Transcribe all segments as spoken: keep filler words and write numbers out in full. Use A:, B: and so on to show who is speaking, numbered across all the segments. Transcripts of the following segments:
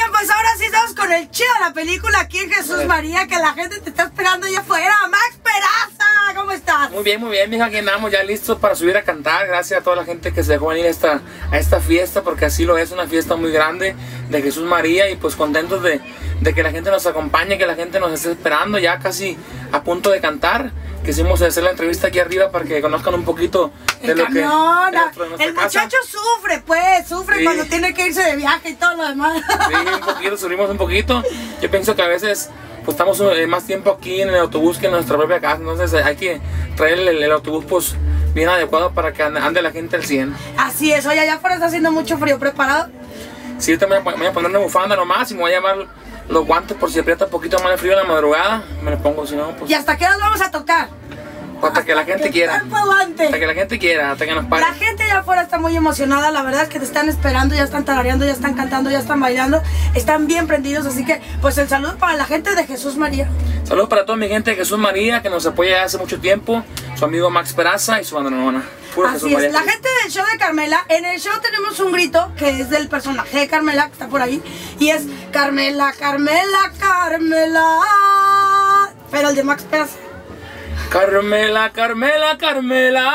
A: Oigan, pues ahora sí estamos con el chido de la película aquí en Jesús María, que la gente te está esperando allá afuera. Max Peraza, ¿cómo estás?
B: Muy bien, muy bien, mija, aquí andamos ya listos para subir a cantar. Gracias a toda la gente que se dejó venir a esta, a esta fiesta, porque así lo es, una fiesta muy grande de Jesús María. Y pues contentos de, de que la gente nos acompañe, que la gente nos esté esperando, ya casi a punto de cantar. Quisimos hacer la entrevista aquí arriba para que conozcan un poquito de
A: el
B: lo
A: camión,
B: que es
A: el muchacho casa. Sufre, pues, sufre sí. Cuando tiene que irse de viaje y todo lo demás.
B: Sí, un poquito, subimos un poquito. Yo pienso que a veces pues estamos eh, más tiempo aquí en el autobús que en nuestra propia casa, entonces eh, hay que traer el, el autobús pues bien adecuado para que ande, ande la gente al cien.
A: Así es, oye, allá afuera está haciendo mucho frío, ¿preparado?
B: Sí, yo también voy a poner una bufanda nomás y me voy a llevar los guantes por si aprieta un poquito más de frío en la madrugada, me los pongo, si no pues...
A: ¿Y hasta qué nos vamos a tocar?
B: Hasta que la gente quiera. Hasta que la gente quiera, hasta que nos pare.
A: La gente allá afuera está muy emocionada, la verdad es que te están esperando, ya están tarareando, ya están cantando, ya están bailando, están bien prendidos, así que pues el saludo para la gente de Jesús María.
B: Saludos para toda mi gente de Jesús María, que nos apoya hace mucho tiempo, su amigo Max Peraza y su banda.
A: Así Jesús es, María. La gente del show de Carmela, en el show tenemos un grito que es del personaje de Carmela, que está por ahí, y es Carmela, Carmela, Carmela, pero el de Max Peraza.
B: Carmela, Carmela, Carmela.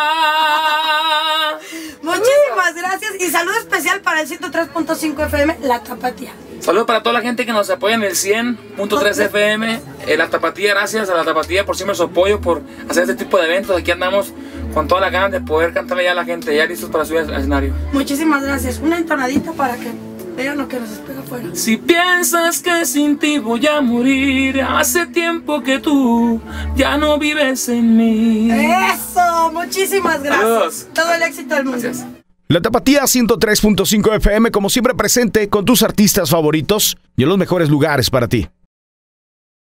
A: Muchísimas gracias y saludo especial para el ciento tres punto cinco F M, La Tapatía.
B: Saludos para toda la gente que nos apoya en el cien punto tres F M, en La Tapatía. Gracias a La Tapatía por siempre su apoyo, por hacer este tipo de eventos. Aquí andamos con todas las ganas de poder cantarle ya a la gente, ya listos para subir al escenario.
A: Muchísimas gracias. Una entonadita para que vean lo que nos espera afuera.
B: Si piensas que sin ti voy a morir, hace tiempo que tú ya no vives en mí.
A: Eso, muchísimas gracias.
B: Saludos.
A: Todo el éxito del mundo.
B: Gracias.
C: La Tapatía ciento tres punto cinco F M, como siempre presente con tus artistas favoritos y en los mejores lugares para ti.